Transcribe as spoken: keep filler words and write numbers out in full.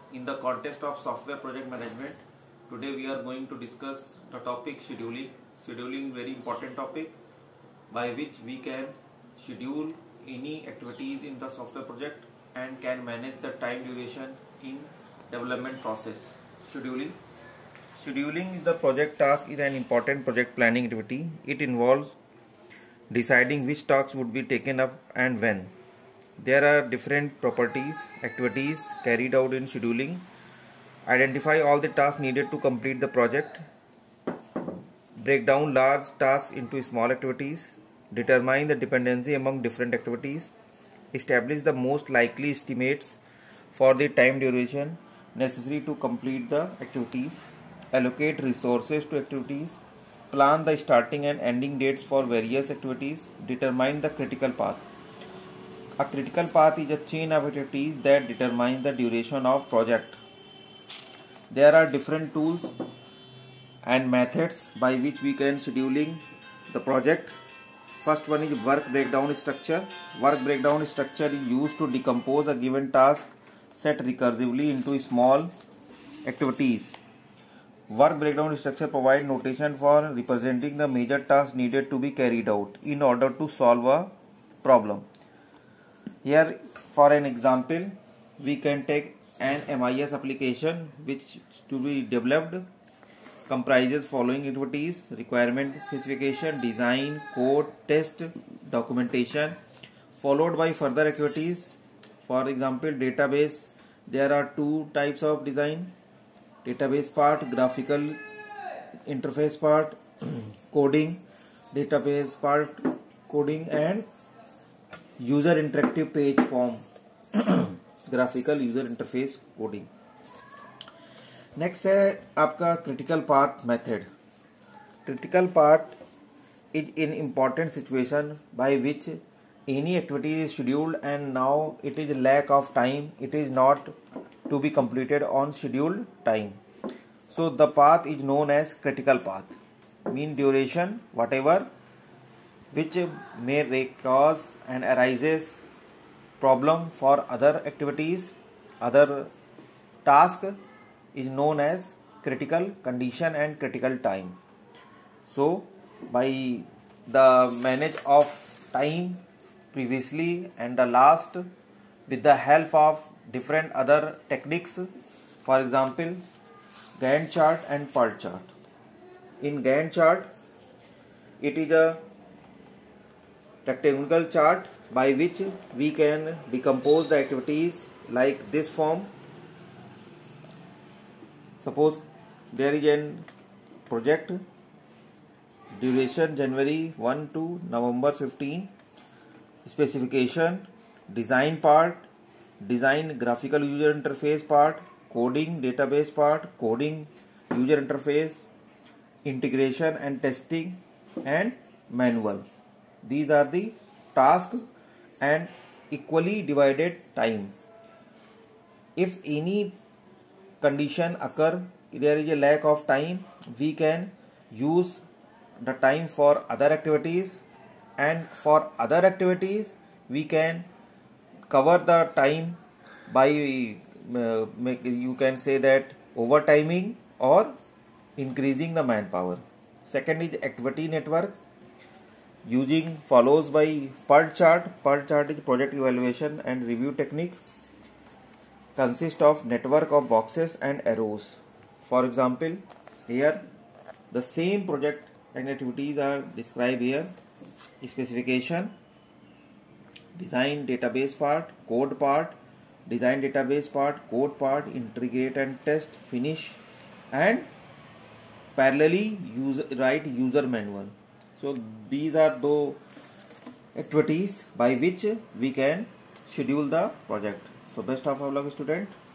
In the context of software project management, today we are going to discuss the topic scheduling. Scheduling very important topic by which we can schedule any activities in the software project and can manage the time duration in development process. Scheduling. Scheduling the project task is an important project planning activity. It involves deciding which tasks would be taken up and when. There are different properties, activities carried out in scheduling. Identify all the tasks needed to complete the project. Break down large tasks into small activities. Determine the dependency among different activities. Establish the most likely estimates for the time duration necessary to complete the activities. Allocate resources to activities. Plan the starting and ending dates for various activities. Determine the critical path. A critical path is a chain of activities that determines the duration of project. There are different tools and methods by which we can scheduling the project. First one is work breakdown structure. Work breakdown structure is used to decompose a given task set recursively into small activities. Work breakdown structure provides notation for representing the major tasks needed to be carried out in order to solve a problem. Here, for an example, we can take an M I S application which to be developed comprises following activities: requirement specification, design, code, test, documentation, followed by further activities. For example, database. There are two types of design: database part, graphical interface part, coding, database part, coding, and user interactive page form, graphical user interface coding. Next है आपका critical path method. Critical part is in important situation by which any activity is scheduled and now it is lack of time, it is not to be completed on scheduled time. So the path is known as critical path. Mean duration whatever which may cause and arises problem for other activities, other task is known as critical condition and critical time. So by the manage of time previously and the last with the help of different other techniques, for example Gantt chart and PERT chart. In Gantt chart it is a rectangular chart by which we can decompose the activities like this form. Suppose there is a project, duration January first to November fifteenth, specification, design part, design graphical user interface part, coding database part, coding user interface, integration and testing, and manual. These are the tasks and equally divided time. If any condition occur, there is a lack of time, we can use the time for other activities, and for other activities we can cover the time by uh, make, you can say that overtiming or increasing the manpower. Second is activity network. Using follows by PERT chart. PERT chart is project evaluation and review technique. Consists of network of boxes and arrows. For example, here the same project and activities are described here: specification, design database part, code part, design database part, code part, integrate and test, finish, and parallelly use, write user manual. So these are the activities by which we can schedule the project. So best of our luck, student.